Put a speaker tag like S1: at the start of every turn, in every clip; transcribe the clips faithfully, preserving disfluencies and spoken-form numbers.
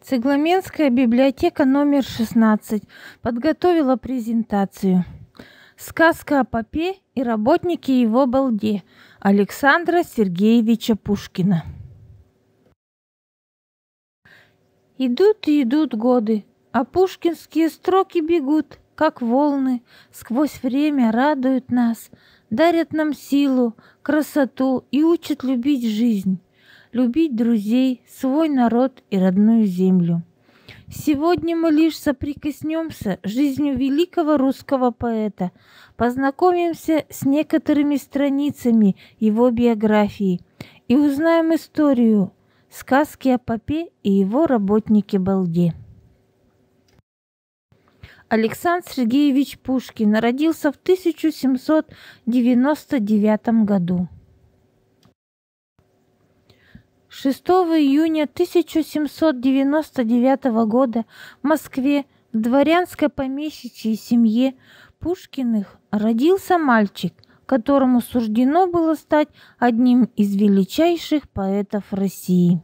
S1: Цыгламенская библиотека номер шестнадцать подготовила презентацию. Сказка о попе и работнике его балде Александра Сергеевича Пушкина. Идут и идут годы, а пушкинские строки бегут, как волны, сквозь время радуют нас, дарят нам силу, красоту и учат любить жизнь, любить друзей, свой народ и родную землю. Сегодня мы лишь соприкоснемся с жизнью великого русского поэта, познакомимся с некоторыми страницами его биографии и узнаем историю сказки о попе и его работнике балде. Александр Сергеевич Пушкин родился в тысяча семьсот девяносто девятом году. шестого июня тысяча семьсот девяносто девятого года в Москве в дворянской помещичьей семье Пушкиных родился мальчик, которому суждено было стать одним из величайших поэтов России.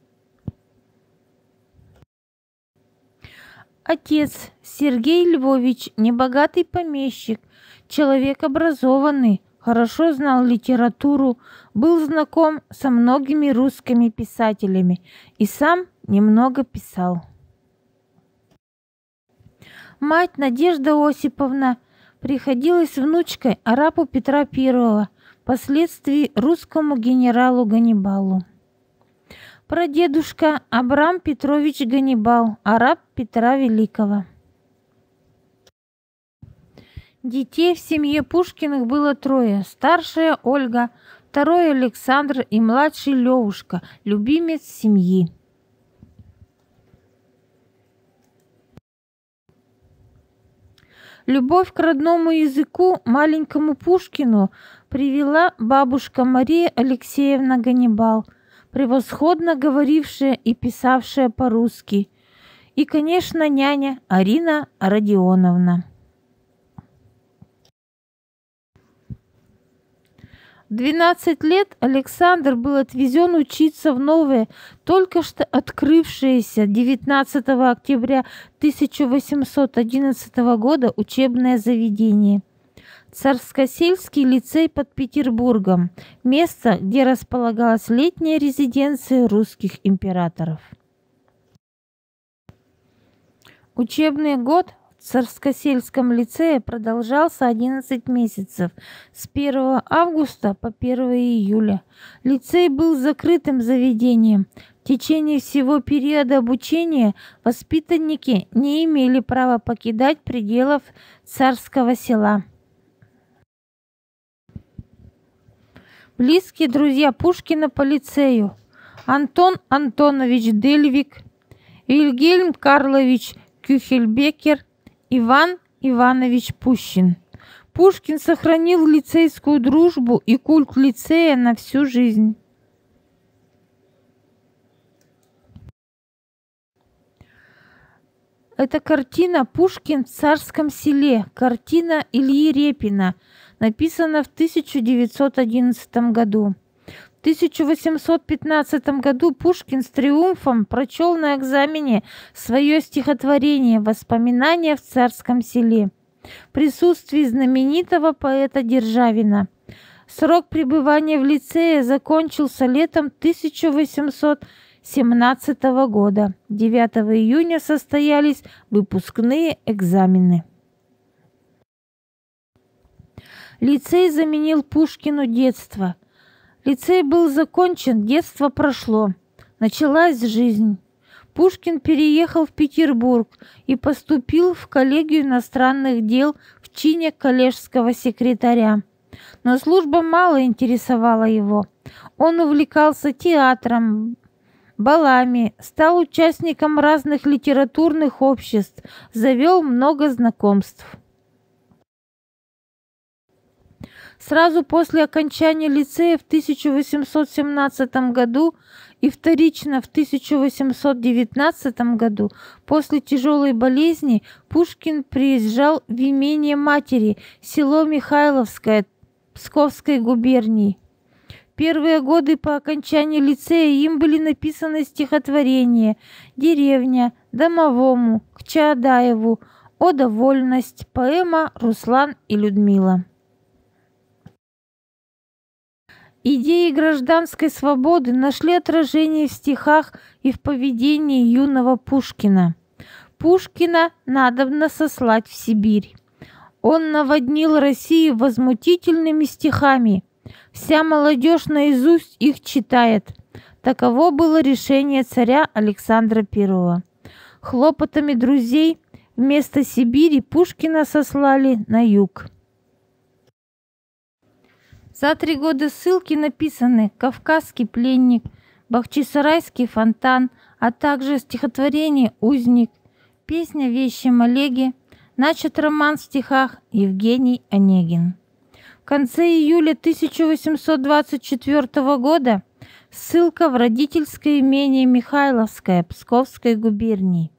S1: Отец Сергей Львович, небогатый помещик, человек образованный, хорошо знал литературу, был знаком со многими русскими писателями и сам немного писал. Мать Надежда Осиповна приходилась внучкой арабу Петра Первого, впоследствии русскому генералу Ганнибалу. Прадедушка Абрам Петрович Ганнибал, араб Петра Великого. Детей в семье Пушкиных было трое. Старшая Ольга, второй Александр и младший Левушка, любимец семьи. Любовь к родному языку маленькому Пушкину привела бабушка Мария Алексеевна Ганнибал, превосходно говорившая и писавшая по-русски, и, конечно, няня Арина Родионовна. В двенадцать лет Александр был отвезен учиться в новое, только что открывшееся девятнадцатого октября тысяча восемьсот одиннадцатого года учебное заведение – Царскосельский лицей под Петербургом, место, где располагалась летняя резиденция русских императоров. Учебный год в Царскосельском лицее продолжался одиннадцать месяцев, с первого августа по первое июля. Лицей был закрытым заведением. В течение всего периода обучения воспитанники не имели права покидать пределов Царского села. Близкие друзья Пушкина по лицею: Антон Антонович Дельвиг, Вильгельм Карлович Кюхельбекер, Иван Иванович Пущин. Пушкин сохранил лицейскую дружбу и культ лицея на всю жизнь. Это картина «Пушкин в Царском селе», картина Ильи Репина, написана в тысяча девятьсот одиннадцатом году. В тысяча восемьсот пятнадцатом году Пушкин с триумфом прочел на экзамене свое стихотворение «Воспоминания в Царском селе» в присутствии знаменитого поэта Державина. Срок пребывания в лицее закончился летом тысяча восемьсот семнадцатого года. девятого июня состоялись выпускные экзамены. Лицей заменил Пушкину детство. Лицей был закончен, детство прошло. Началась жизнь. Пушкин переехал в Петербург и поступил в коллегию иностранных дел в чине коллежского секретаря. Но служба мало интересовала его. Он увлекался театром, балами, стал участником разных литературных обществ, завел много знакомств. Сразу после окончания лицея в тысяча восемьсот семнадцатом году и вторично в тысяча восемьсот девятнадцатом году после тяжелой болезни Пушкин приезжал в имение матери, село Михайловское Псковской губернии. первые годы по окончании лицея им были написаны стихотворения «Деревня», «Домовому», «К Чаадаеву», «Ода вольность», поэма «Руслан и Людмила». Идеи гражданской свободы нашли отражение в стихах и в поведении юного Пушкина. Пушкина надобно сослать в Сибирь. Он наводнил Россию возмутительными стихами. Вся молодежь наизусть их читает. Таково было решение царя Александра Первого. Хлопотами друзей вместо Сибири Пушкина сослали на юг. За три года ссылки написаны «Кавказский пленник», «Бахчисарайский фонтан», а также стихотворение «Узник», песня в вещем Олеге, начат роман в стихах Евгений Онегин. В конце июля тысяча восемьсот двадцать четвёртого года ссылка в родительское имение Михайловское Псковской губернии.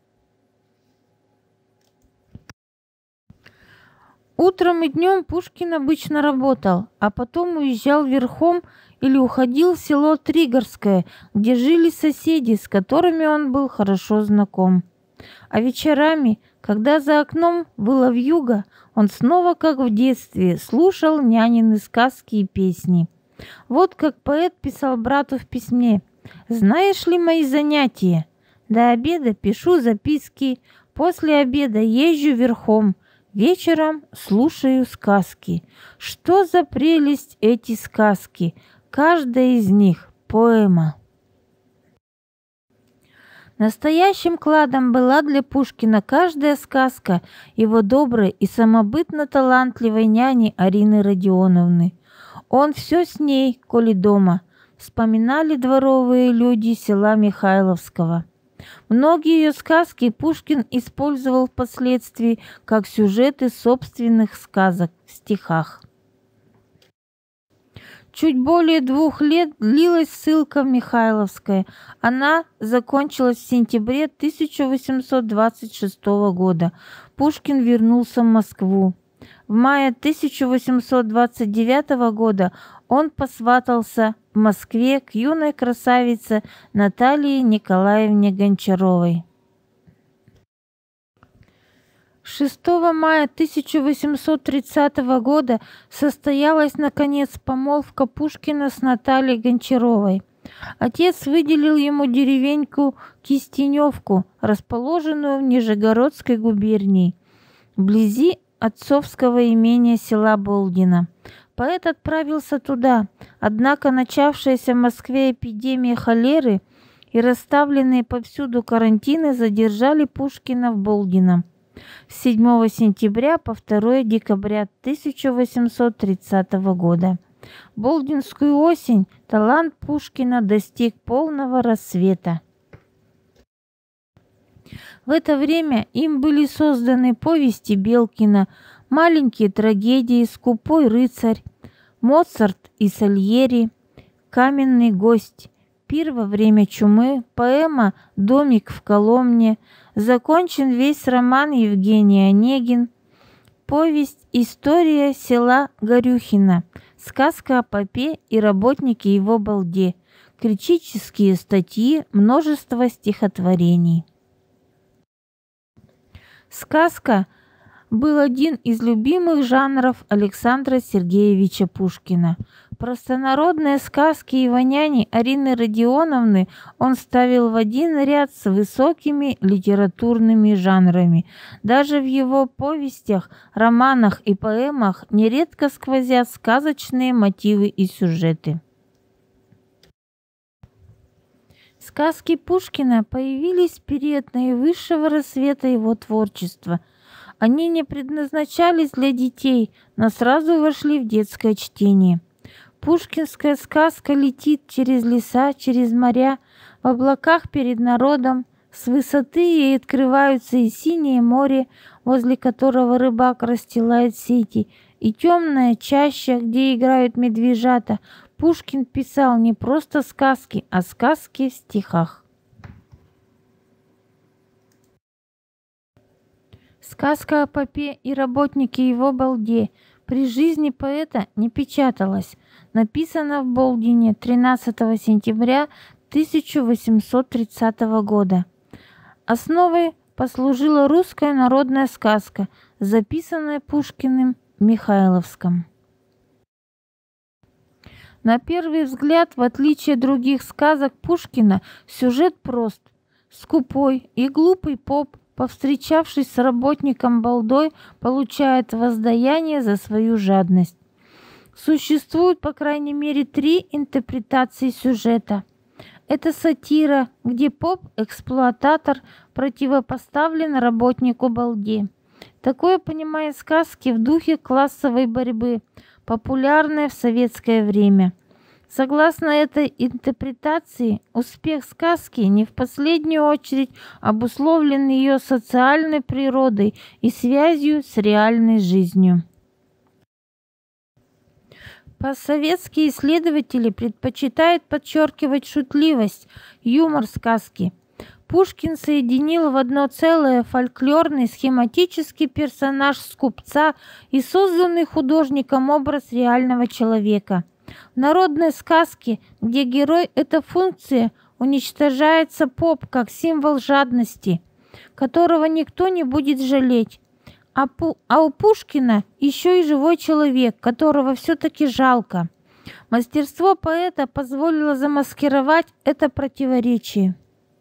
S1: Утром и днем Пушкин обычно работал, а потом уезжал верхом или уходил в село Тригорское, где жили соседи, с которыми он был хорошо знаком. А вечерами, когда за окном выла вьюга, он снова, как в детстве, слушал нянины сказки и песни. Вот как поэт писал брату в письме: «Знаешь ли мои занятия? До обеда пишу записки, после обеда езжу верхом, вечером слушаю сказки. Что за прелесть эти сказки! Каждая из них — поэма». Настоящим кладом была для Пушкина каждая сказка его доброй и самобытно талантливой няни Арины Родионовны. Он все с ней, коли дома, вспоминали дворовые люди села Михайловского. Многие ее сказки Пушкин использовал впоследствии как сюжеты собственных сказок в стихах. Чуть более двух лет длилась ссылка в Михайловское. Она закончилась в сентябре тысяча восемьсот двадцать шестого года. Пушкин вернулся в Москву. В мае тысяча восемьсот двадцать девятого года он посватался в Москве к юной красавице Наталье Николаевне Гончаровой. шестого мая тысяча восемьсот тридцатого года состоялась, наконец, помолвка Пушкина с Натальей Гончаровой. Отец выделил ему деревеньку Кистеневку, расположенную в Нижегородской губернии, вблизи отцовского имения села Болдино. Поэт отправился туда, однако начавшаяся в Москве эпидемия холеры и расставленные повсюду карантины задержали Пушкина в Болдино с седьмого сентября по второе декабря тысяча восемьсот тридцатого года. В Болдинскую осень талант Пушкина достиг полного рассвета. В это время им были созданы повести Белкина, маленькие трагедии «Скупой рыцарь», «Моцарт и Сальери», «Каменный гость», «Пир во время чумы», поэма «Домик в Коломне», закончен весь роман Евгений Онегин, повесть «История села Горюхино», сказка о попе и работнике его балде, критические статьи, множество стихотворений. Сказка был один из любимых жанров Александра Сергеевича Пушкина. Простонародные сказки его няни Арины Родионовны он ставил в один ряд с высокими литературными жанрами. Даже в его повестях, романах и поэмах нередко сквозят сказочные мотивы и сюжеты. Сказки Пушкина появились в период наивысшего рассвета его творчества. Они не предназначались для детей, но сразу вошли в детское чтение. Пушкинская сказка летит через леса, через моря, в облаках перед народом. С высоты ей открываются и синее море, возле которого рыбак расстилает сети, и темная чаща, где играют медвежата. Пушкин писал не просто сказки, а сказки в стихах. Сказка о попе и работнике его балде при жизни поэта не печаталось. Написано в Болдине тринадцатого сентября тысяча восемьсот тридцатого года. Основой послужила русская народная сказка, записанная Пушкиным в Михайловском. На первый взгляд, в отличие от других сказок Пушкина, сюжет прост. Скупой и глупый поп, повстречавшись с работником балдой, получает воздаяние за свою жадность. Существует, по крайней мере, три интерпретации сюжета. Это сатира, где поп-эксплуататор противопоставлен работнику балде. Такое понимание сказки в духе классовой борьбы, популярное в советское время. Согласно этой интерпретации, успех сказки не в последнюю очередь обусловлен ее социальной природой и связью с реальной жизнью. Постсоветские исследователи предпочитают подчеркивать шутливость, юмор сказки. Пушкин соединил в одно целое фольклорный схематический персонаж скупца и созданный художником образ реального человека. В народной сказке, где герой – это функция, уничтожается поп как символ жадности, которого никто не будет жалеть. А, Пу- а у Пушкина еще и живой человек, которого все-таки жалко. Мастерство поэта позволило замаскировать это противоречие.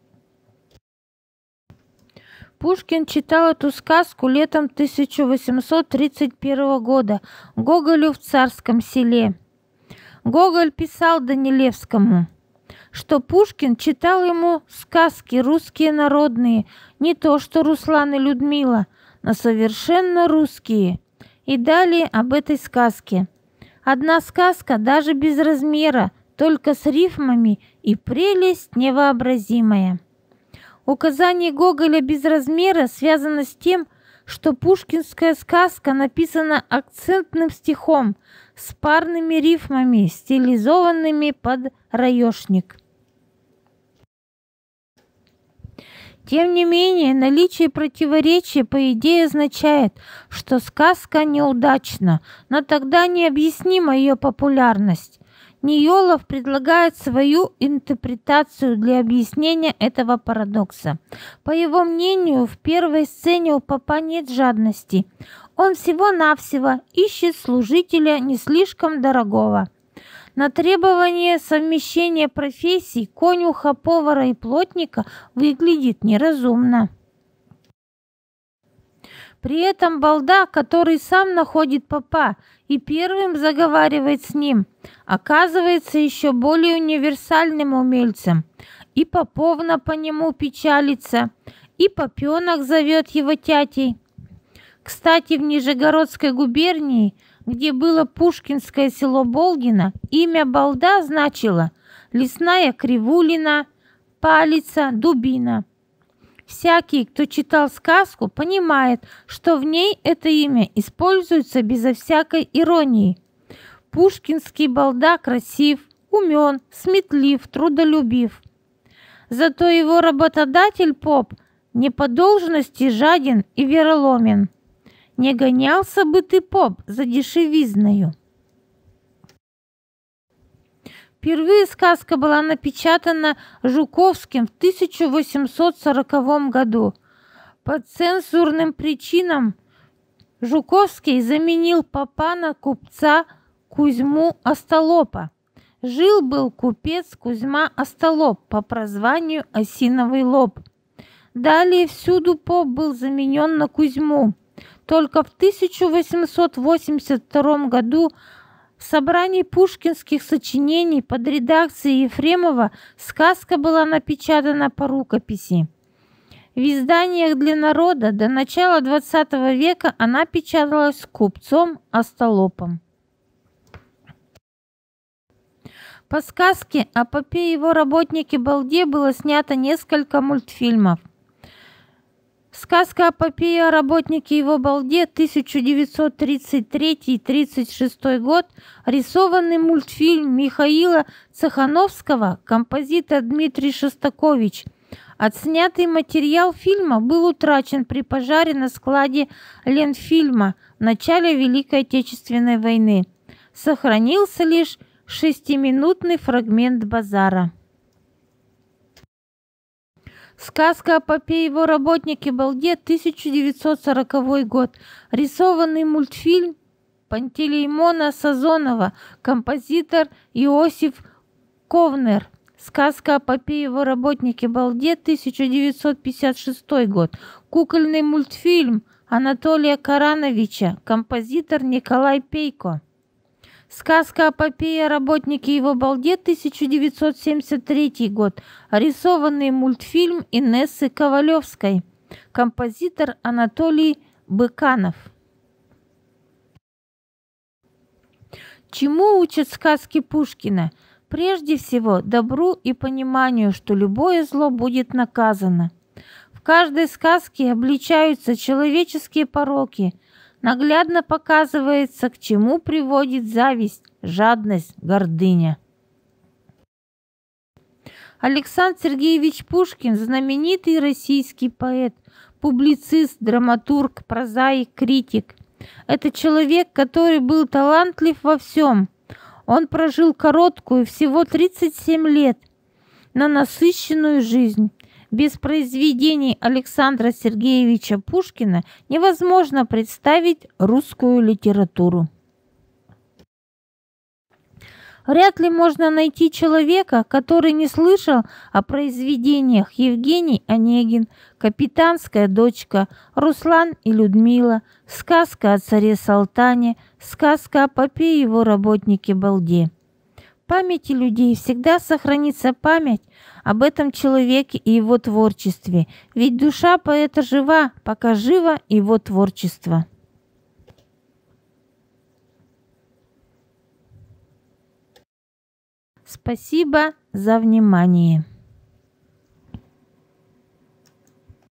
S1: Пушкин читал эту сказку летом тысяча восемьсот тридцать первого года Гоголю в Царском Селе. Гоголь писал Данилевскому, что Пушкин читал ему сказки русские народные, не то что Руслан и Людмила, но совершенно русские. И далее об этой сказке. Одна сказка даже без размера, только с рифмами, и прелесть невообразимая. Указание Гоголя без размера связано с тем, что пушкинская сказка написана акцентным стихом с парными рифмами, стилизованными под раёшник. Тем не менее, наличие противоречия по идее означает, что сказка неудачна, но тогда необъяснима ее популярность. Ниелов предлагает свою интерпретацию для объяснения этого парадокса. По его мнению, в первой сцене у попа нет жадности. Он всего-навсего ищет служителя не слишком дорогого. На требование совмещения профессий конюха, повара и плотника выглядит неразумно. При этом балда, который сам находит попа и первым заговаривает с ним, оказывается еще более универсальным умельцем. И поповна по нему печалится, и попенок зовет его тятей. Кстати, в Нижегородской губернии, где было пушкинское село Болдино, имя балда значило лесная кривулина, палица, дубина. Всякий, кто читал сказку, понимает, что в ней это имя используется безо всякой иронии. Пушкинский балда красив, умен, сметлив, трудолюбив. Зато его работодатель поп не по должности жаден и вероломен. Не гонялся бы ты, поп, за дешевизною. Впервые сказка была напечатана Жуковским в тысяча восемьсот сороковом году. По цензурным причинам Жуковский заменил попа на купца Кузьму Остолопа. Жил-был купец Кузьма Остолоп по прозванию Осиновый лоб. Далее всюду поп был заменен на Кузьму. Только в тысяча восемьсот восемьдесят втором году в собрании пушкинских сочинений под редакцией Ефремова сказка была напечатана по рукописи. В изданиях для народа до начала двадцатого века она печаталась купцом Остолопом. По сказке о попе и его работнике балде было снято несколько мультфильмов. Сказка о попе и о работнике его балде тысяча девятьсот тридцать третий — тридцать шестой год, рисованный мультфильм Михаила Цехановского, композитор Дмитрий Шостакович, Отснятый материал фильма был утрачен при пожаре на складе Ленфильма в начале Великой Отечественной войны. Сохранился лишь шестиминутный фрагмент базара. Сказка о попе и его работнике Балде, тысяча девятьсот сороковой год. Рисованный мультфильм Пантелеймона Сазонова, композитор Иосиф Ковнер. Сказка о попе и его работнике Балде, тысяча девятьсот пятьдесят шестой год. Кукольный мультфильм Анатолия Карановича, композитор Николай Пейко. Сказка о попе и работнике его Балде, тысяча девятьсот семьдесят третий год. Рисованный мультфильм Инессы Ковалевской. Композитор Анатолий Быканов. Чему учат сказки Пушкина? Прежде всего, добру и пониманию, что любое зло будет наказано. В каждой сказке обличаются человеческие пороки. Наглядно показывается, к чему приводит зависть, жадность, гордыня. Александр Сергеевич Пушкин – знаменитый российский поэт, публицист, драматург, прозаик, критик. Это человек, который был талантлив во всем. Он прожил короткую, всего тридцать семь лет, но насыщенную жизнь. Без произведений Александра Сергеевича Пушкина невозможно представить русскую литературу. Вряд ли можно найти человека, который не слышал о произведениях Евгений Онегин, «Капитанская дочка», «Руслан и Людмила», «Сказка о царе Салтане», «Сказка о попе и его работнике Балде». В памяти людей всегда сохранится память об этом человеке и его творчестве, ведь душа поэта жива, пока живо его творчество. Спасибо за внимание.